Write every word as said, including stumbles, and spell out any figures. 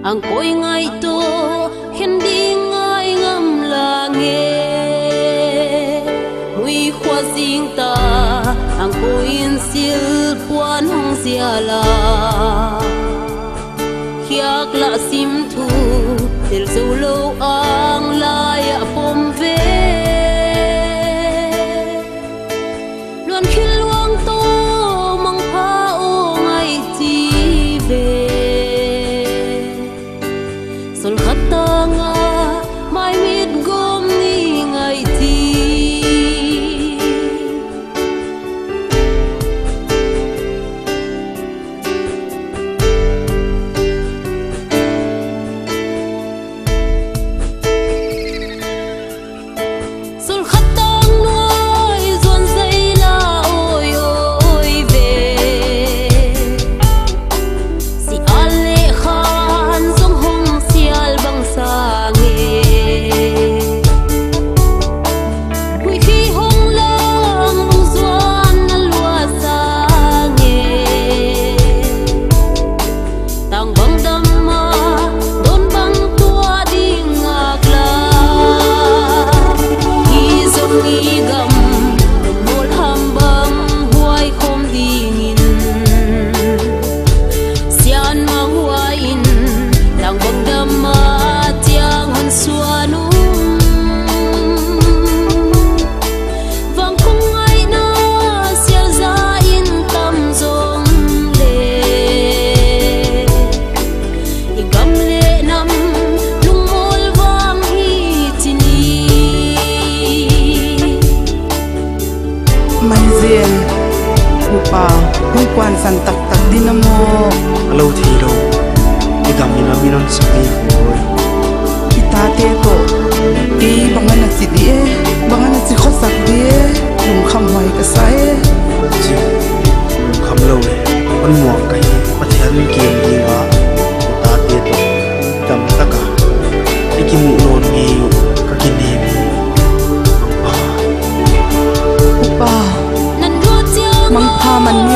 ang ko'y ngay to hindi ngay ngam lange mui khwa sing ta ang ko'y sil puan hong siala hiak la sim thu til solo ang laya pom ve luan khilwang to mang pa o ngay ti ve sol khata nga mai mit gom ni ngay ti sol khatang nuai zon zai la oi oi ve si ale khan zong hong sial bang sange hui khi hong lang bung zuan na lua sange tang bang damma don bang tua ding akla hi zong ni gam mol ham bang huai khom dingin sian mang huain tang bang damma tiang hun suanum vang kong ai na sia za in tam zong le igam le nam lung mol vang hi tini mai zen upa hung kwan san tak tak dinamo alo thi lo igam ina minon sabi hoi itate to ti bangana si die bangana si khosak die lum kham hoi ka sai ji kham lo le on mo kai pathian ki ni wa ta te to tam taka ikimu non ngi ka kini upa nan ro tiang mang pha man